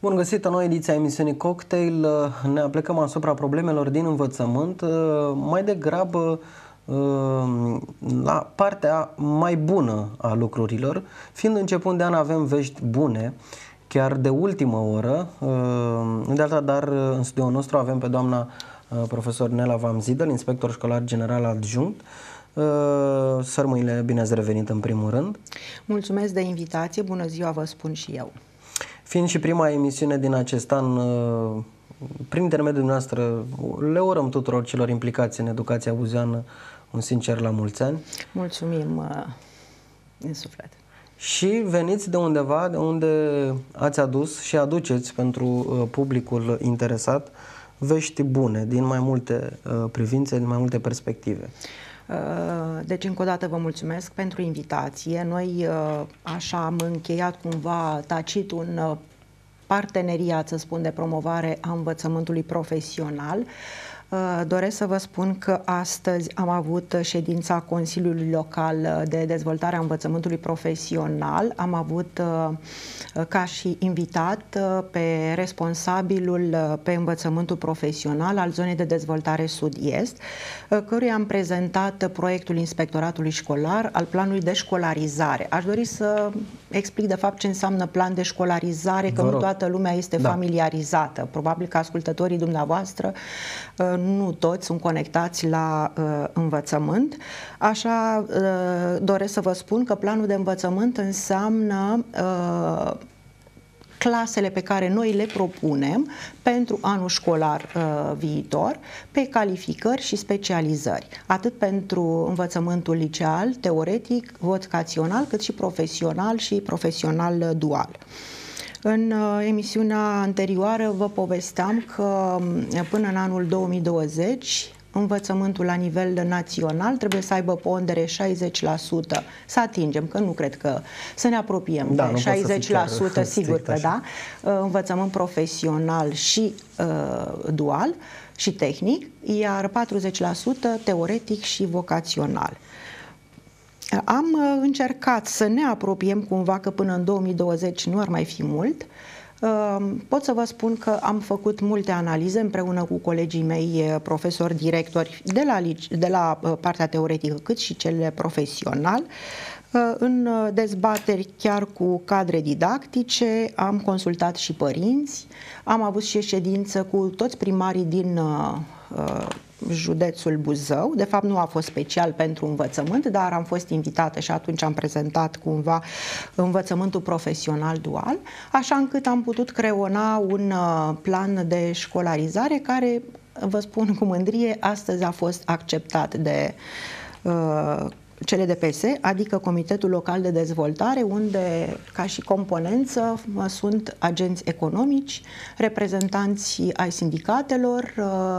Bun găsit în noua ediție a emisiunii Cocktail. Ne aplicăm asupra problemelor din învățământ, mai degrabă la partea mai bună a lucrurilor. Fiind început de an avem vești bune, chiar de ultimă oră. De alta, dar în studioul nostru avem pe doamna profesor Nela Vamzidel, inspector școlar general adjunct. Sărmâile, bine ați revenit în primul rând. Mulțumesc de invitație, bună ziua vă spun și eu. Fiind și prima emisiune din acest an, prin intermediul noastră, le urăm tuturor celor implicați în educația buzeană un sincer la mulți ani. Mulțumim din suflet. Și veniți de undeva, de unde ați adus și aduceți pentru publicul interesat vești bune din mai multe privințe, din mai multe perspective. Deci încă o dată vă mulțumesc pentru invitație. Noi așa am încheiat cumva tacit un parteneriat, să spun, de promovare a învățământului profesional. Doresc să vă spun că astăzi am avut ședința Consiliului Local de Dezvoltare a Învățământului Profesional. Am avut ca și invitat pe responsabilul pe învățământul profesional al zonei de dezvoltare sud-est, căruia am prezentat proiectul Inspectoratului Școlar al planului de școlarizare. Aș dori să explic de fapt ce înseamnă plan de școlarizare, că nu toată lumea este familiarizată. Probabil că ascultătorii dumneavoastră nu toți sunt conectați la învățământ. Așa doresc să vă spun că planul de învățământ înseamnă clasele pe care noi le propunem pentru anul școlar viitor, pe calificări și specializări, atât pentru învățământul liceal, teoretic, vocațional, cât și profesional și profesional dual. În emisiunea anterioară vă povesteam că până în anul 2020 învățământul la nivel național trebuie să aibă pondere 60%, să atingem, că nu cred că să ne apropiem de 60%, sigur că da, învățământ profesional și dual și tehnic, iar 40% teoretic și vocațional. Am încercat să ne apropiem cumva, că până în 2020 nu ar mai fi mult. Pot să vă spun că am făcut multe analize împreună cu colegii mei profesori, directori de la partea teoretică cât și cele profesional. În dezbateri chiar cu cadre didactice, am consultat și părinți, am avut și ședință cu toți primarii din județul Buzău. De fapt nu a fost special pentru învățământ, dar am fost invitată și atunci am prezentat cumva învățământul profesional dual, așa încât am putut creona un plan de școlarizare care, vă spun cu mândrie, astăzi a fost acceptat de cele de PS, adică Comitetul Local de Dezvoltare, unde ca și componență sunt agenți economici, reprezentanți ai sindicatelor,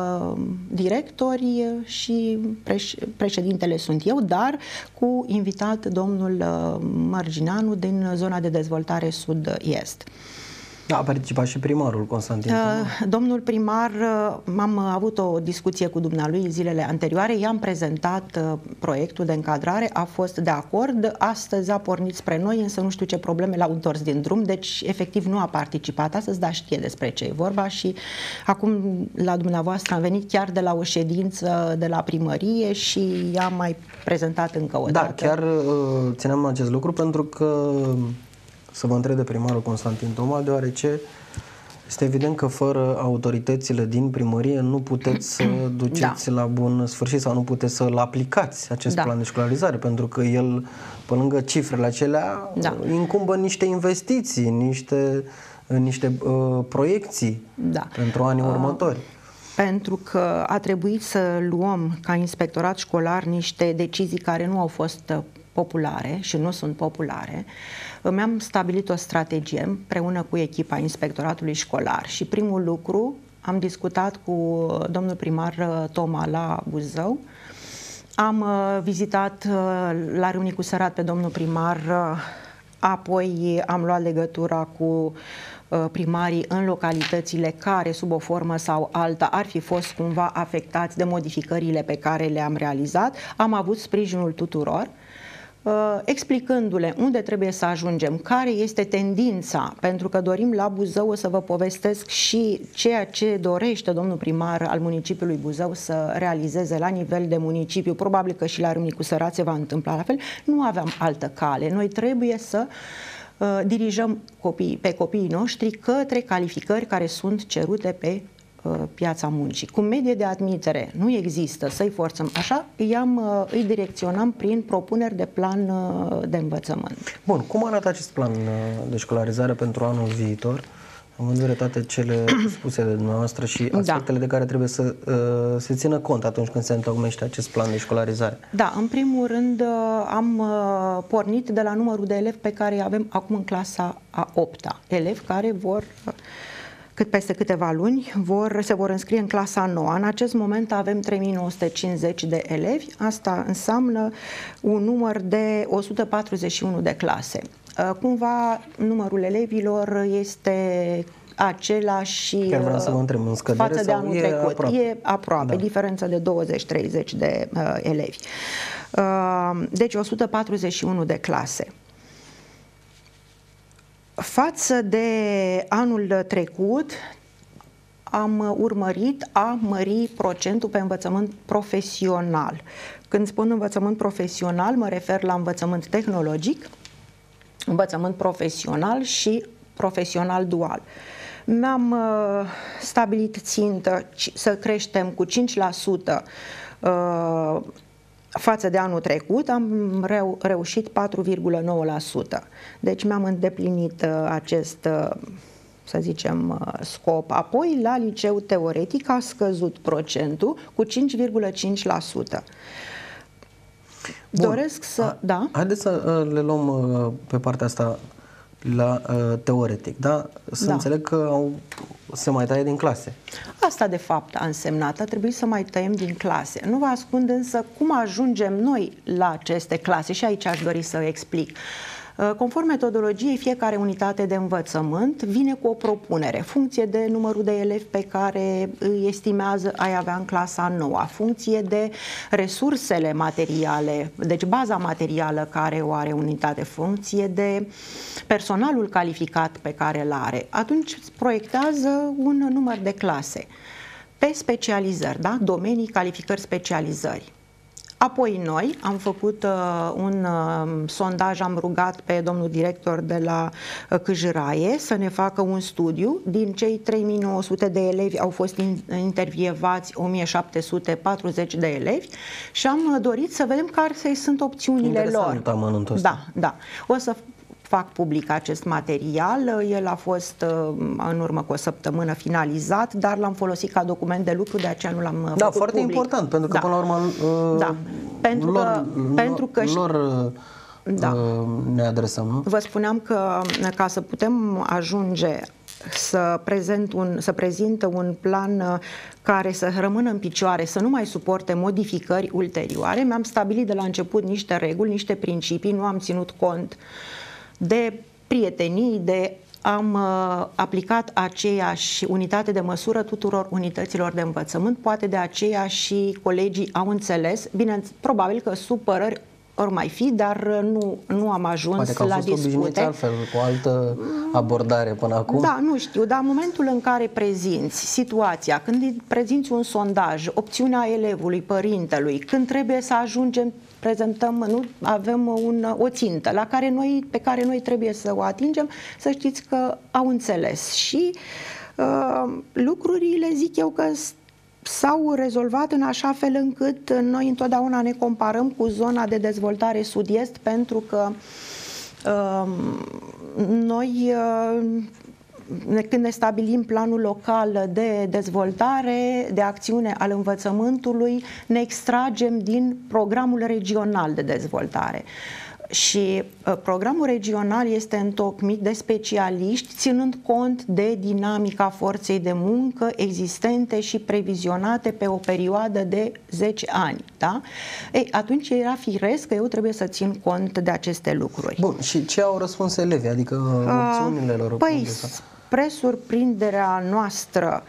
directori și președintele sunt eu, dar cu invitat domnul Mărgineanu din zona de dezvoltare sud-est. A participat și primarul Constantin Toma. Domnul primar, am avut o discuție cu dumnealui zilele anterioare, i-am prezentat proiectul de încadrare, a fost de acord, astăzi a pornit spre noi, însă nu știu ce probleme l-au întors din drum, deci efectiv nu a participat astăzi, dar știe despre ce e vorba și acum la dumneavoastră am venit chiar de la o ședință de la primărie și i-am mai prezentat încă o dată. Da, chiar țineam acest lucru pentru că să vă întreb de primarul Constantin Toma, deoarece este evident că fără autoritățile din primărie nu puteți să duceți la bun sfârșit sau nu puteți să-l aplicați acest plan de școlarizare, pentru că el, pe lângă cifrele acelea, incumbă niște investiții, niște proiecții pentru anii următori. Pentru că a trebuit să luăm ca inspectorat școlar niște decizii care nu au fost populare și nu sunt populare. Mi-am stabilit o strategie împreună cu echipa inspectoratului școlar și primul lucru, am discutat cu domnul primar Toma la Buzău, am vizitat la Râmnicu Sărat pe domnul primar, apoi am luat legătura cu primarii în localitățile care, sub o formă sau alta, ar fi fost cumva afectați de modificările pe care le-am realizat. Am avut sprijinul tuturor. explicându-le unde trebuie să ajungem, care este tendința, pentru că dorim la Buzău, o să vă povestesc și ceea ce dorește domnul primar al municipiului Buzău să realizeze la nivel de municipiu, probabil că și la Râmnicu Sărat se va întâmpla la fel, nu aveam altă cale. Noi trebuie să dirijăm pe copiii noștri către calificări care sunt cerute pe piața muncii. Cu medie de admitere nu există, să-i forțăm așa, îi direcționăm prin propuneri de plan de învățământ. Bun, cum arată acest plan de școlarizare pentru anul viitor? Am în vedere toate cele spuse de dumneavoastră și aspectele de care trebuie să se țină cont atunci când se întocmește acest plan de școlarizare. Da, în primul rând am pornit de la numărul de elevi pe care îi avem acum în clasa a 8-a. Elevi care peste câteva luni se vor înscrie în clasa 9. În acest moment avem 3950 de elevi, asta înseamnă un număr de 141 de clase. Cumva numărul elevilor este același să vă întreb, în scădere față de anul trecut. Aproape? E aproape, da. Diferență de 20-30 de elevi. Deci 141 de clase. Față de anul trecut, am urmărit a mări procentul pe învățământ profesional. Când spun învățământ profesional, mă refer la învățământ tehnologic, învățământ profesional și profesional dual. Mi-am stabilit țintă să creștem cu 5% față de anul trecut, am reușit 4,9%. Deci mi-am îndeplinit acest, să zicem, scop. Apoi, la liceu teoretic a scăzut procentul cu 5,5%. Doresc să... Da? Haideți să le luăm pe partea asta la teoretic, da? Să înțeleg că se mai taie din clase. Asta de fapt a însemnat, a trebuit să mai tăiem din clase. Nu vă ascund însă cum ajungem noi la aceste clase și aici aș dori să explic. Conform metodologiei, fiecare unitate de învățământ vine cu o propunere, funcție de numărul de elevi pe care îi estimează ai avea în clasa 9, funcție de resursele materiale, deci baza materială care o are unitate, funcție de personalul calificat pe care îl are. Atunci proiectează un număr de clase pe specializări, da? Domenii, calificări, specializări. Apoi noi am făcut un sondaj, am rugat pe domnul director de la Câjăraie să ne facă un studiu. Din cei 3900 de elevi au fost intervievați 1740 de elevi și am dorit să vedem care sunt opțiunile lor. Da. O să fac public acest material, el a fost în urmă cu o săptămână finalizat, dar l-am folosit ca document de lucru, de aceea nu l-am făcut foarte public. Important, pentru că până la urmă ne adresăm, nu? Vă spuneam că ca să putem ajunge să prezintă un plan care să rămână în picioare, să nu mai suporte modificări ulterioare, mi-am stabilit de la început niște reguli, niște principii, nu am ținut cont de prietenii, am aplicat aceeași unitate de măsură tuturor unităților de învățământ, poate de aceea și colegii au înțeles, bine, probabil că supărări ori mai fi, dar nu am ajuns la discute. Poate că au fost obișnuiți altfel, cu o altă abordare până acum. Da, nu știu, dar în momentul în care prezinți situația, când prezinți un sondaj, opțiunea elevului, părintelui, când trebuie să ajungem, avem o țintă pe care noi trebuie să o atingem, să știți că au înțeles. Și lucrurile, zic eu, că s-au rezolvat în așa fel încât noi întotdeauna ne comparăm cu zona de dezvoltare sud-est, pentru că noi când ne stabilim planul local de dezvoltare, de acțiune al învățământului, ne extragem din programul regional de dezvoltare. Și programul regional este întocmit de specialiști, ținând cont de dinamica forței de muncă existente și previzionate pe o perioadă de 10 ani. Da? Atunci era firesc că eu trebuie să țin cont de aceste lucruri. Bun, și ce au răspuns elevii? Adică opțiunile lor? Spre surprinderea noastră,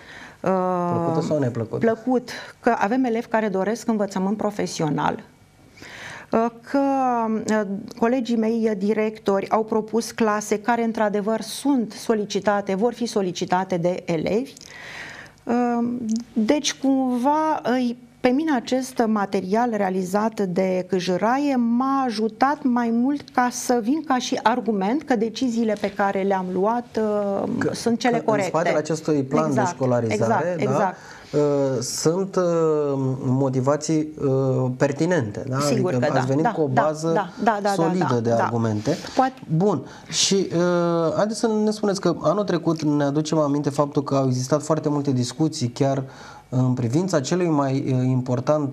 plăcută sau neplăcută? Plăcut, că avem elevi care doresc învățământ profesional. că colegii mei directori au propus clase care într-adevăr sunt solicitate, vor fi solicitate de elevi. Deci cumva pe mine acest material realizat de Câjăraie m-a ajutat mai mult ca să vin ca și argument că deciziile pe care le-am luat sunt cele corecte. În spatele acestui plan de școlarizare, exact. Sunt motivații pertinente, da? Sigur adică că ați venit cu o bază solidă de argumente. Bun. Și haideți să ne spuneți că anul trecut ne aducem aminte faptul că au existat foarte multe discuții chiar în privința celui mai important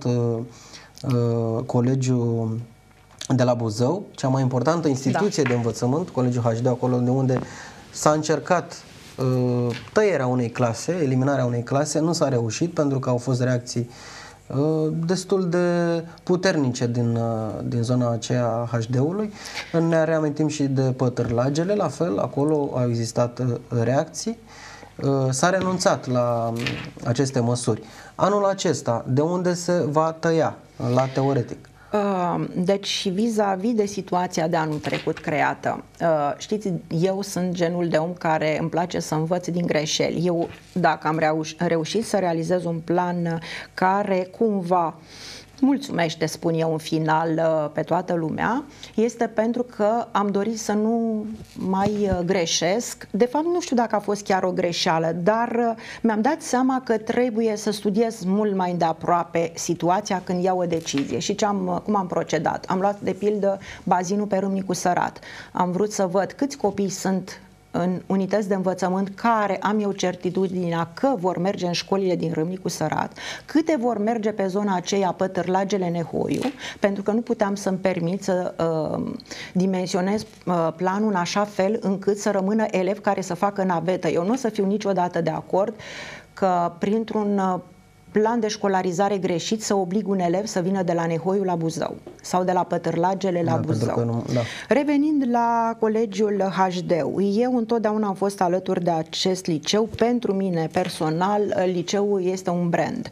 colegiu de la Buzău, cea mai importantă instituție de învățământ, Colegiul HD, acolo de unde s-a încercat tăierea unei clase, eliminarea unei clase, nu s-a reușit pentru că au fost reacții destul de puternice din zona aceea a HD-ului. Ne reamintim și de Pătârlagele, la fel, acolo au existat reacții. S-a renunțat la aceste măsuri. Anul acesta, de unde se va tăia la teoretic? Deci vis-a-vis de situația de anul trecut creată, știți, eu sunt genul de om care îmi place să învăț din greșeli. Eu, dacă am reușit să realizez un plan care cumva mulțumește, spun eu, în final pe toată lumea, este pentru că am dorit să nu mai greșesc. De fapt, nu știu dacă a fost chiar o greșeală, dar mi-am dat seama că trebuie să studiez mult mai îndeaproape situația când iau o decizie. Și cum am procedat? Am luat, de pildă, bazinul pe Râmnicu Sărat. Am vrut să văd câți copii sunt în unități de învățământ care am eu certitudinea că vor merge în școlile din Râmnicu Sărat, câte vor merge pe zona aceea Pătârlagele Nehoiu, pentru că nu puteam să-mi permit să dimensionez planul în așa fel încât să rămână elevi care să facă navetă. Eu nu o să fiu niciodată de acord că printr-un plan de școlarizare greșit să oblig un elev să vină de la Nehoiu la Buzău sau de la Pătârlagele la Buzău. Revenind la colegiul HD, eu întotdeauna am fost alături de acest liceu. Pentru mine personal, liceul este un brand.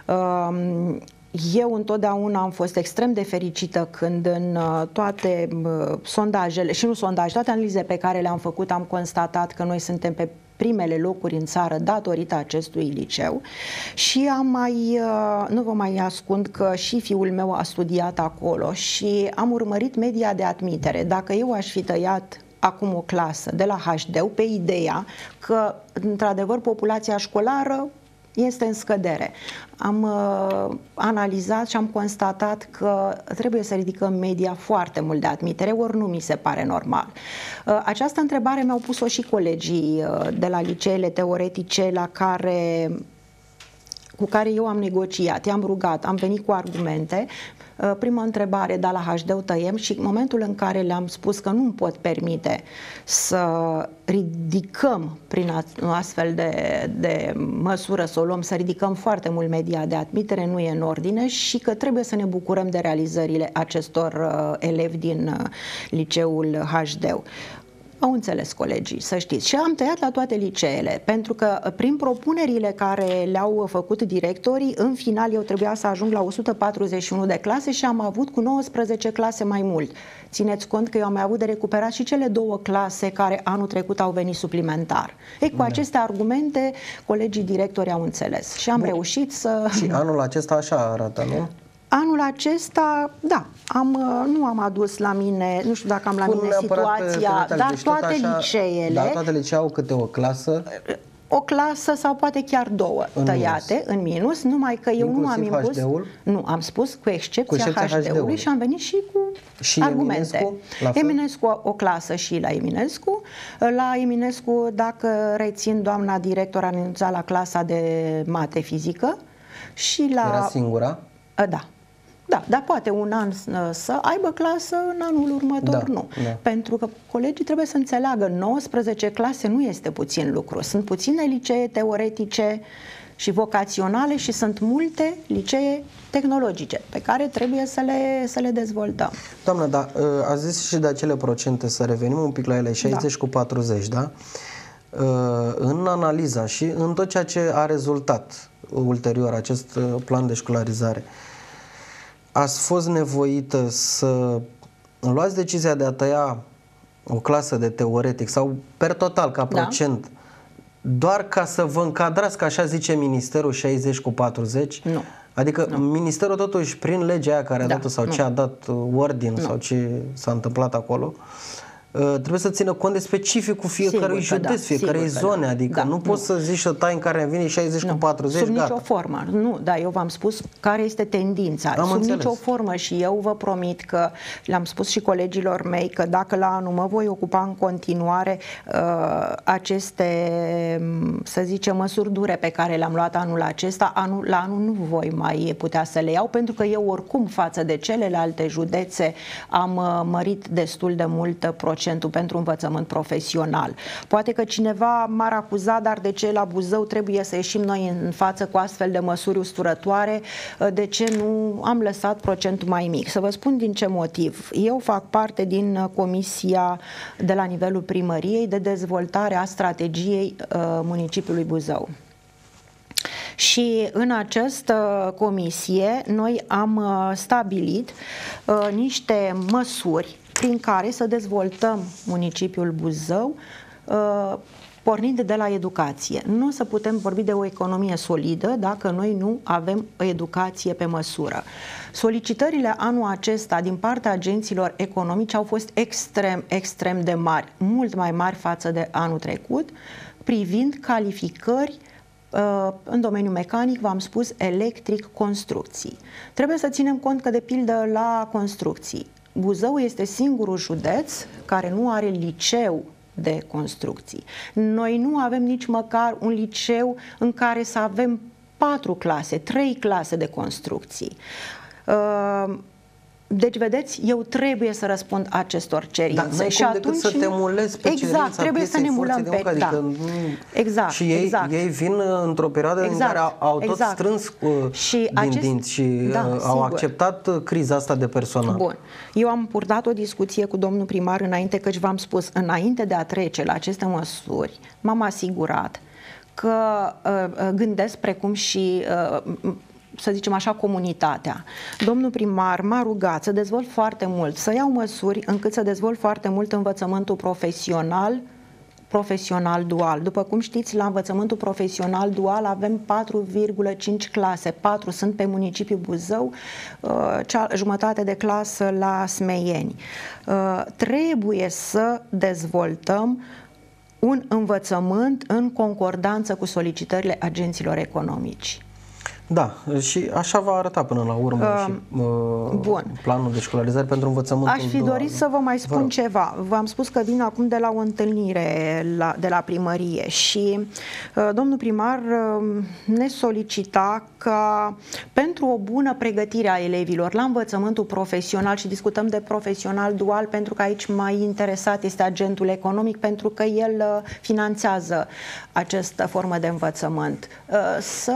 Eu întotdeauna am fost extrem de fericită când în toate sondajele, și nu sondaje, toate analize pe care le-am făcut, am constatat că noi suntem pe primele locuri în țară datorită acestui liceu și nu vă mai ascund că și fiul meu a studiat acolo și am urmărit media de admitere. Dacă eu aș fi tăiat acum o clasă de la HD pe ideea că, într-adevăr, populația școlară este în scădere. Am analizat și am constatat că trebuie să ridicăm media foarte mult de admitere, ori nu mi se pare normal. Această întrebare mi-au pus-o și colegii de la liceele teoretice cu care eu am negociat, i-am rugat, am venit cu argumente. Prima întrebare, da, la HD tăiem, și în momentul în care le-am spus că nu îmi pot permite să ridicăm prin astfel de măsură, să o luăm, să ridicăm foarte mult media de admitere, nu e în ordine și că trebuie să ne bucurăm de realizările acestor elevi din liceul HD. Au înțeles colegii, să știți. Și am tăiat la toate liceele, pentru că prin propunerile care le-au făcut directorii, în final eu trebuia să ajung la 141 de clase și am avut cu 19 clase mai mult. Țineți cont că eu am mai avut de recuperat și cele 2 clase care anul trecut au venit suplimentar. Cu aceste argumente, colegii directori au înțeles și am reușit să... Și anul acesta așa arată, nu? Anul acesta, da, nu am adus la mine, nu știu dacă am la mine situația, dar toate liceele... Dar toate liceele au câte o clasă? O clasă sau poate chiar 2 tăiate în minus, numai că eu nu am impus... Nu, am spus cu excepția HD-ului și am venit și cu argumente. Eminescu, o clasă și la Eminescu. La Eminescu, dacă rețin, doamna director a renunțat la clasa de mate-fizică și la... Era singura? Da. Da, dar poate un an să aibă clasă, în anul următor nu. Da. Pentru că colegii trebuie să înțeleagă, 19 clase nu este puțin lucru. Sunt puține licee teoretice și vocaționale și sunt multe licee tehnologice pe care trebuie să le dezvoltăm. Doamnă, da, ați zis și de acele procente, să revenim un pic la ele, 60 cu 40, da? În analiza și în tot ceea ce a rezultat ulterior acest plan de școlarizare, ați fost nevoită să luați decizia de a tăia o clasă de teoretic sau per total ca procent, doar ca să vă încadrați, că așa zice Ministerul, 60/40? Nu. Adică Ministerul totuși, prin legea aia care a dat-o sau ce a dat ordin sau ce s-a întâmplat acolo, trebuie să țină cont de specificul fiecărui județ, fiecarei zone, adică nu poți să zici să tai în care vine 60/40, sub nicio formă, nu, dar eu v-am spus care este tendința, sub nicio formă, și eu vă promit că le-am spus și colegilor mei că dacă la anul mă voi ocupa în continuare aceste, să zicem, măsuri dure pe care le-am luat anul acesta, la anul nu voi mai putea să le iau, pentru că eu oricum față de celelalte județe am mărit destul de mult procentul pentru învățământ profesional. Poate că cineva m-ar acuza, dar de ce la Buzău trebuie să ieșim noi în față cu astfel de măsuri usturătoare? De ce nu am lăsat procentul mai mic? Să vă spun din ce motiv. Eu fac parte din comisia de la nivelul primăriei de dezvoltare a strategiei municipiului Buzău. Și în această comisie noi am stabilit niște măsuri prin care să dezvoltăm municipiul Buzău, pornind de la educație. Nu o să putem vorbi de o economie solidă dacă noi nu avem o educație pe măsură. Solicitările anul acesta din partea agenților economici au fost extrem de mari, mult mai mari față de anul trecut, privind calificări în domeniul mecanic, v-am spus, electric, construcții. Trebuie să ținem cont că, de pildă, la construcții, Buzău este singurul județ care nu are liceu de construcții. Noi nu avem nici măcar un liceu în care să avem 4 clase, 3 clase de construcții. Deci, vedeți, eu trebuie să răspund acestor cerințe. Dar și atunci să te mulezi pe cerința trebuie să ne mulăm pe adică exact. Și ei vin într-o perioadă în care au tot strâns din dinți și au acceptat criza asta de personal. Bun. Eu am purtat o discuție cu domnul primar înainte, căci v-am spus, înainte de a trece la aceste măsuri, m-am asigurat că gândesc precum și să zicem așa, comunitatea. Domnul primar m-a rugat să dezvolt foarte mult, să iau măsuri încât să dezvolt foarte mult învățământul profesional dual. După cum știți, la învățământul profesional dual avem 4,5 clase. 4 sunt pe municipiul Buzău, jumătate de clasă la Smeieni. Trebuie să dezvoltăm un învățământ în concordanță cu solicitările agenților economici. Da, și așa va arăta până la urmă și planul de școlarizare pentru învățământul dual. Aș fi dorit să vă mai spun ceva. V-am spus că vin acum de la o întâlnire de la primărie și domnul primar ne solicita ca pentru o bună pregătire a elevilor la învățământul profesional, și discutăm de profesional dual pentru că aici mai interesat este agentul economic, pentru că el finanțează această formă de învățământ, să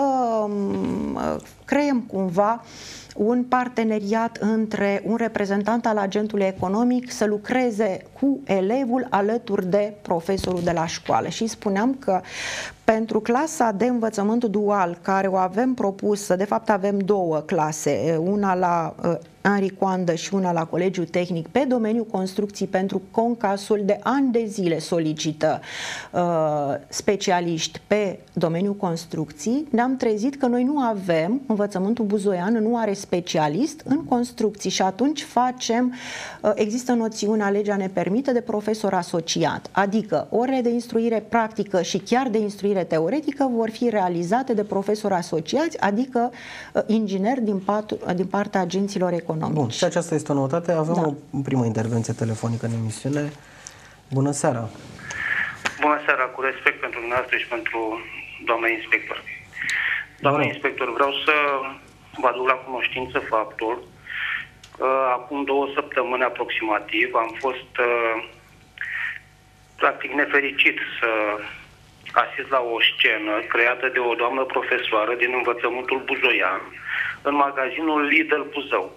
creăm cumva un parteneriat între un reprezentant al agentului economic să lucreze cu elevul alături de profesorul de la școală. Și spuneam că pentru clasa de învățământ dual, care o avem propusă, de fapt avem 2 clase, una la Henri Coandă și una la Colegiul Tehnic, pe domeniul construcții, pentru Concasul de ani de zile solicită specialiști pe domeniul construcții, ne-am trezit că noi nu avem, învățământul buzoian nu are specialist în construcții și atunci există noțiunea, legea ne permite, de profesor asociat, adică ore de instruire practică și chiar de instruire teoretică vor fi realizate de profesori asociați, adică ingineri din partea agenților economici. Bun, și aceasta este o noutate. Avem o primă intervenție telefonică în emisiune. Bună seara! Bună seara, cu respect pentru dumneavoastră și pentru doamna inspector. Doamna inspector, vreau să vă aduc la cunoștință faptul că acum 2 săptămâni aproximativ am fost practic nefericit să asist la o scenă creată de o doamnă profesoară din învățământul buzoian în magazinul Lidl Buzău.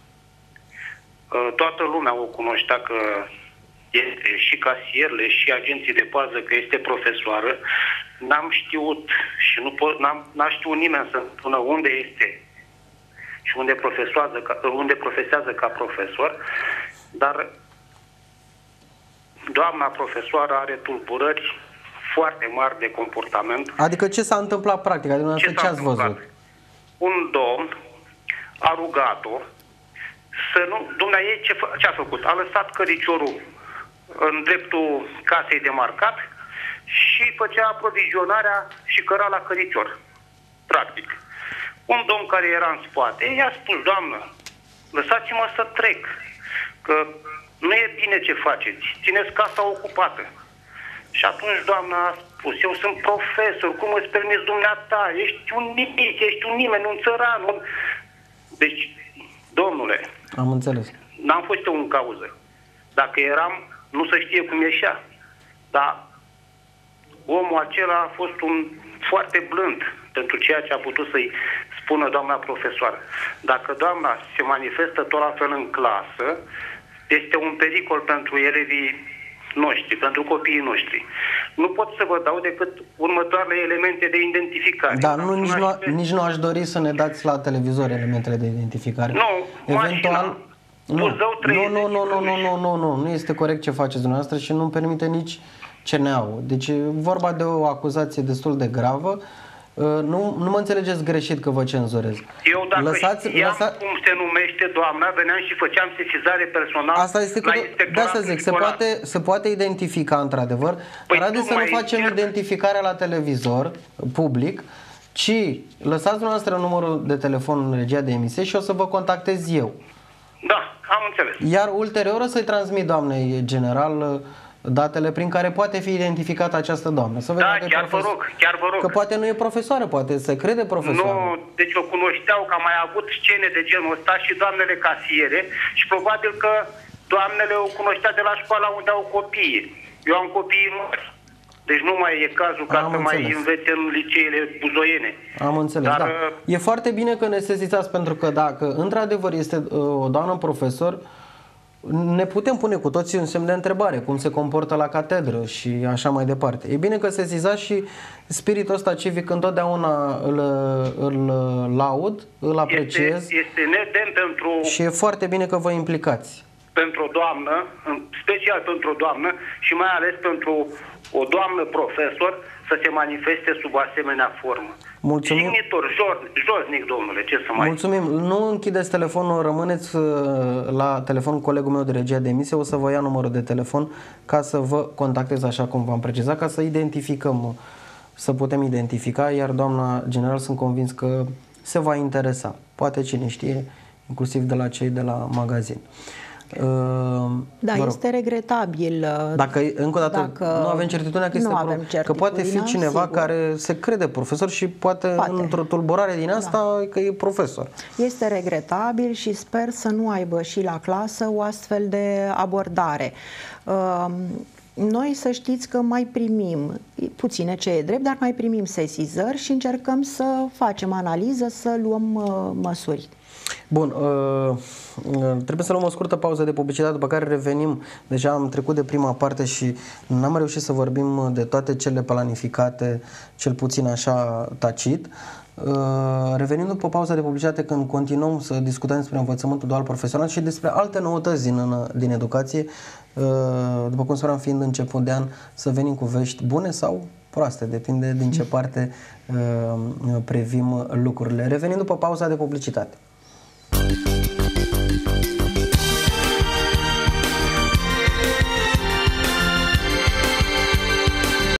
Toată lumea o cunoștea că este și casierele și agenții de pază că este profesoară. N-am știut și n-a știut nimeni să spună unde este și unde profesează ca profesor, dar doamna profesoară are tulburări foarte mari de comportament. Adică ce s-a întâmplat practic? Adică ce ați văzut? Un domn a rugat-o să nu... Dumnezeu ce a făcut? A lăsat căriciorul în dreptul casei de marcat și făcea aprovizionarea și căra la căricior. Practic. Un domn care era în spate i-a spus: doamnă, lăsați-mă să trec, că nu e bine ce faceți, țineți casa ocupată. Și atunci doamna a spus: eu sunt profesor, cum îți permiți dumneata? Ești un nimic, ești un nimeni, un țăran. Deci, domnule, am înțeles. N-am fost eu în cauză. Dacă eram, nu se știe cum ieșea. Dar omul acela a fost un foarte blând pentru ceea ce a putut să-i spună doamna profesoară. Dacă doamna se manifestă tot la fel în clasă, este un pericol pentru elevii noștri, pentru copiii noștri. Nu pot să vă dau decât următoarele elemente de identificare. Da, nici nu aș dori să ne dați la televizor elementele de identificare. Nu, eventual, mașina. Nu este corect ce faceți dumneavoastră și nu-mi permite nici CNA-ul. Deci e vorba de o acuzație destul de gravă. Nu mă înțelegeți greșit că vă cenzurez. Eu dacă știam cum se numește doamna, veneam și făceam sesizare personală. Asta este de asta zic, se poate identifica într-adevăr, dar haideți să nu facem identificarea la televizor public, ci lăsați dumneavoastră numărul de telefon în regia de emisie și o să vă contactez eu. Da, am înțeles. Iar ulterior o să-i transmit doamnei general datele prin care poate fi identificată această doamnă. Să vedem chiar vă rog. Că poate nu e profesoară, poate se crede profesoară. Nu, deci o cunoșteau, că am mai avut scene de genul ăsta și doamnele casiere și probabil că doamnele o cunoștea de la școala unde au copii. Eu am copii mari. Deci nu mai e cazul ca să mai învețe în liceele buzoiene. Am înțeles, dar, da. E foarte bine că ne sesizați, pentru că dacă într-adevăr este o doamnă profesor, ne putem pune cu toții un semn de întrebare, cum se comportă la catedră și așa mai departe. E bine că sesizați și spiritul ăsta civic întotdeauna îl laud, îl apreciez. Este nedemn pentru... Și e foarte bine că vă implicați. Pentru o doamnă, special pentru o doamnă și mai ales pentru o doamnă profesor să se manifeste sub asemenea formă. Mulțumim. Jignitor, josnic, domnule, ce să mai... Mulțumim. Nu închideți telefonul, rămâneți la telefonul colegul meu de regia de emisie, o să vă ia numărul de telefon ca să vă contactez așa cum v-am precizat, ca să identificăm, să putem identifica, iar doamna general sunt convins că se va interesa. Poate cine știe, inclusiv de la cei de la magazin. Da, este regretabil. Dacă, încă o dată, nu avem certitudinea că poate fi cineva sigur, care se crede profesor și poate într-o tulburare din asta că e profesor. Este regretabil și sper să nu aibă și la clasă o astfel de abordare. Noi să știți că mai primim, puține ce e drept, dar mai primim sesizări și încercăm să facem analiză, să luăm măsuri. Bun, trebuie să luăm o scurtă pauză de publicitate, după care revenim. Deja am trecut de prima parte și n-am reușit să vorbim de toate cele planificate, cel puțin așa tacit. Revenim după pauza de publicitate, când continuăm să discutăm despre învățământul dual profesional și despre alte noutăți din educație, după cum spuneam, fiind început de an, să venim cu vești bune sau proaste, depinde din ce parte privim lucrurile. Revenim după pauza de publicitate.